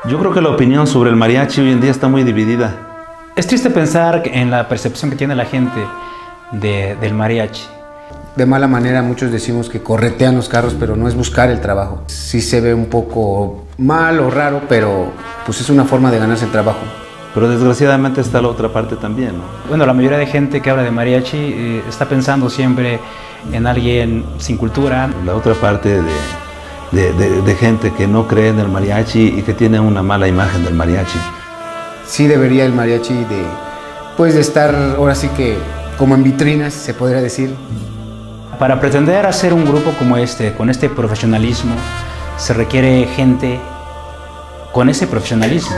Yo creo que la opinión sobre el mariachi hoy en día está muy dividida. Es triste pensar en la percepción que tiene la gente del mariachi. De mala manera muchos decimos que corretean los carros, pero no es buscar el trabajo. Sí se ve un poco mal o raro, pero pues es una forma de ganarse el trabajo. Pero desgraciadamente está la otra parte también, ¿no? Bueno, la mayoría de gente que habla de mariachi está pensando siempre en alguien sin cultura. La otra parte de gente que no cree en el mariachi y que tiene una mala imagen del mariachi. Sí debería el mariachi de estar ahora sí que como en vitrinas, se podría decir. Para pretender hacer un grupo como este, con este profesionalismo, se requiere gente con ese profesionalismo.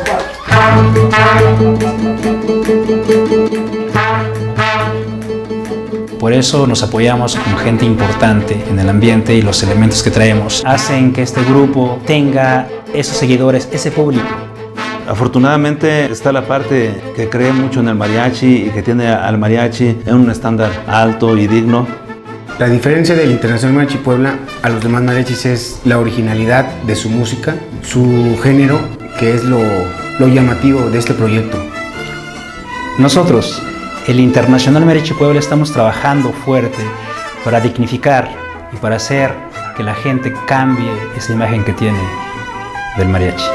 Por eso nos apoyamos con gente importante en el ambiente y los elementos que traemos hacen que este grupo tenga esos seguidores, ese público. Afortunadamente está la parte que cree mucho en el mariachi y que tiene al mariachi en un estándar alto y digno. La diferencia del Internacional Mariachi Puebla a los demás mariachis es la originalidad de su música, su género, que es lo llamativo de este proyecto. Nosotros, el Internacional Mariachi Puebla, estamos trabajando fuerte para dignificar y para hacer que la gente cambie esa imagen que tiene del mariachi.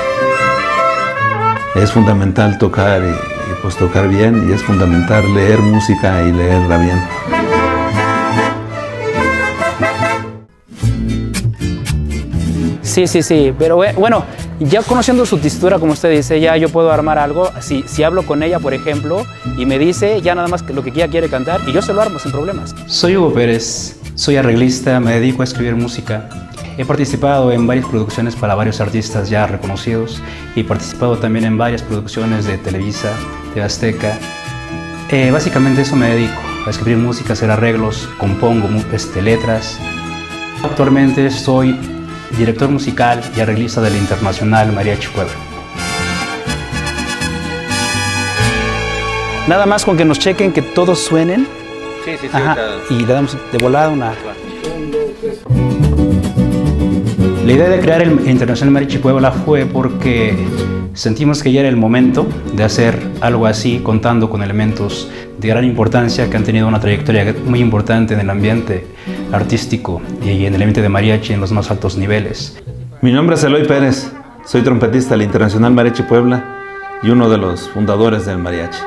Es fundamental tocar y pues tocar bien, y es fundamental leer música y leerla bien. Sí, pero bueno, ya conociendo su textura, como usted dice, ya yo puedo armar algo. Si hablo con ella, por ejemplo, y me dice ya nada más que lo que ella quiere cantar, y yo se lo armo sin problemas. Soy Hugo Pérez, soy arreglista, me dedico a escribir música. He participado en varias producciones para varios artistas ya reconocidos y he participado también en varias producciones de Televisa, de Azteca. Básicamente eso me dedico, a escribir música, hacer arreglos, compongo letras. Actualmente soy director musical y arreglista del Internacional Mariachi Puebla. Nada más con que nos chequen que todos suenen. Sí. Ajá, y le damos de volada una. La idea de crear el Internacional Mariachi Puebla fue porque sentimos que ya era el momento de hacer algo así, contando con elementos de gran importancia que han tenido una trayectoria muy importante en el ambiente artístico y en el ambiente de mariachi en los más altos niveles. Mi nombre es Eloy Pérez, soy trompetista del Internacional Mariachi Puebla y uno de los fundadores del mariachi.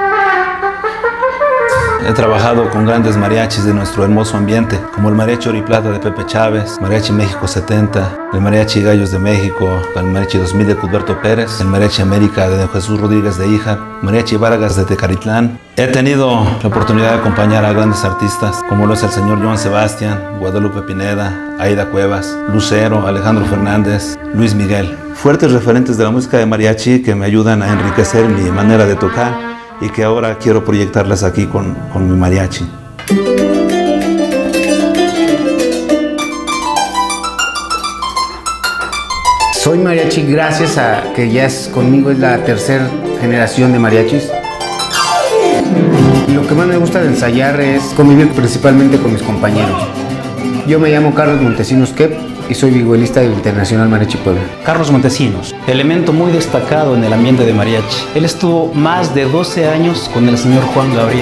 He trabajado con grandes mariachis de nuestro hermoso ambiente, como el Mariachi Oro y Plata de Pepe Chávez, Mariachi México 70, el Mariachi Gallos de México, el Mariachi 2000 de Cusberto Pérez, el Mariachi América de Jesús Rodríguez de Híjar, Mariachi Vargas de Tecalitlán. He tenido la oportunidad de acompañar a grandes artistas, como lo es el señor Joan Sebastián, Guadalupe Pineda, Aida Cuevas, Lucero, Alejandro Fernández, Luis Miguel. Fuertes referentes de la música de mariachi que me ayudan a enriquecer mi manera de tocar y que ahora quiero proyectarlas aquí con mi mariachi. Soy mariachi gracias a que ya conmigo es la tercera generación de mariachis. Lo que más me gusta de ensayar es convivir principalmente con mis compañeros. Yo me llamo Carlos Montesinos Kep y soy vihuelista del Internacional Mariachi Puebla. Carlos Montesinos, elemento muy destacado en el ambiente de mariachi. Él estuvo más de 12 años con el señor Juan Gabriel.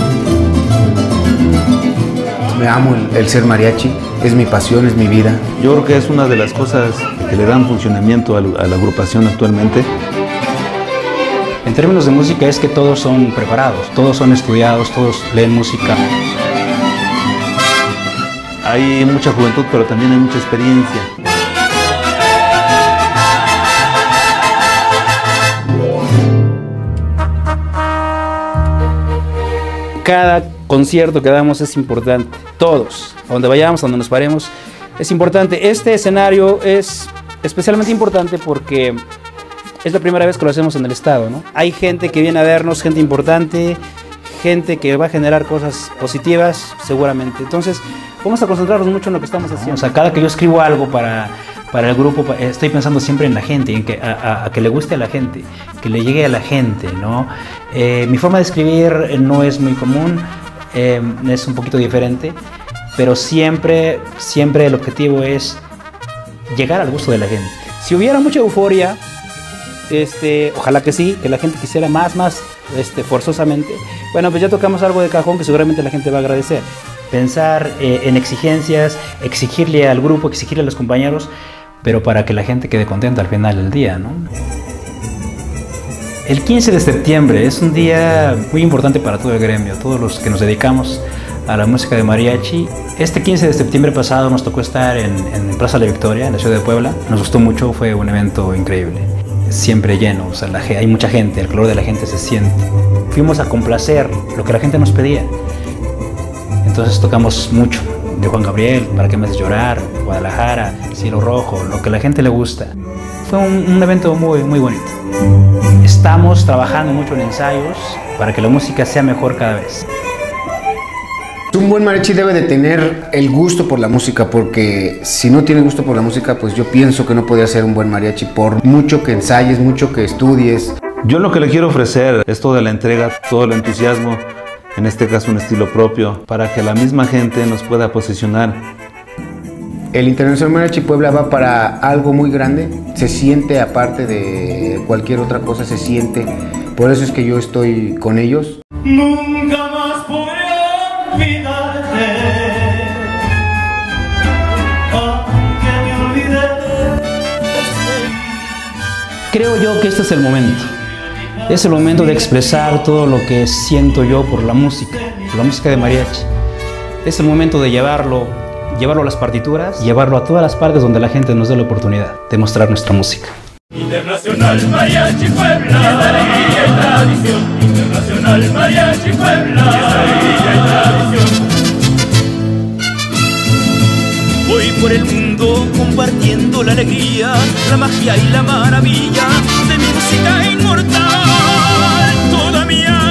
Me amo el ser mariachi, es mi pasión, es mi vida. Yo creo que es una de las cosas que le dan funcionamiento a la agrupación actualmente. En términos de música es que todos son preparados, todos son estudiados, todos leen música. Hay mucha juventud, pero también hay mucha experiencia. Cada concierto que damos es importante, todos, a donde vayamos, a donde nos paremos, es importante. Este escenario es especialmente importante porque es la primera vez que lo hacemos en el estado, ¿no? Hay gente que viene a vernos, gente importante, gente que va a generar cosas positivas, seguramente. Entonces, vamos a concentrarnos mucho en lo que estamos haciendo. O sea, cada que yo escribo algo para el grupo, estoy pensando siempre en la gente, en que a que le guste a la gente, que le llegue a la gente, ¿no? Mi forma de escribir no es muy común, es un poquito diferente, pero siempre el objetivo es llegar al gusto de la gente. Si hubiera mucha euforia, Ojalá que sí, que la gente quisiera más, forzosamente. Bueno, pues ya tocamos algo de cajón que seguramente la gente va a agradecer. Pensar en exigencias, exigirle al grupo, exigirle a los compañeros, pero para que la gente quede contenta al final del día, ¿no? El 15 de septiembre es un día muy importante para todo el gremio, todos los que nos dedicamos a la música de mariachi. Este 15 de septiembre pasado nos tocó estar en Plaza La Victoria, en la ciudad de Puebla. Nos gustó mucho, fue un evento increíble. Siempre lleno, o sea, hay mucha gente, el calor de la gente se siente. Fuimos a complacer lo que la gente nos pedía. Entonces tocamos mucho de Juan Gabriel, Para qué me haces llorar, Guadalajara, Cielo Rojo, lo que a la gente le gusta. Fue un evento muy, muy bonito. Estamos trabajando mucho en ensayos para que la música sea mejor cada vez. Un buen mariachi debe de tener el gusto por la música, porque si no tiene gusto por la música, pues yo pienso que no podría ser un buen mariachi, por mucho que ensayes, mucho que estudies. Yo lo que le quiero ofrecer es toda la entrega, todo el entusiasmo, en este caso un estilo propio, para que la misma gente nos pueda posicionar. El Internacional Mariachi Puebla va para algo muy grande, se siente, aparte de cualquier otra cosa, se siente. Por eso es que yo estoy con ellos. Nunca más podré olvidarte, aunque me olvidé. Creo yo que este es el momento. Es el momento de expresar todo lo que siento yo por la música de mariachi. Es el momento de llevarlo a las partituras, llevarlo a todas las partes donde la gente nos dé la oportunidad de mostrar nuestra música. Internacional Mariachi Puebla, alegría y tradición. Internacional Mariachi Puebla, alegría y tradición. Voy por el mundo compartiendo la alegría, la magia y la maravilla de mi música inmortal. Toda mi alma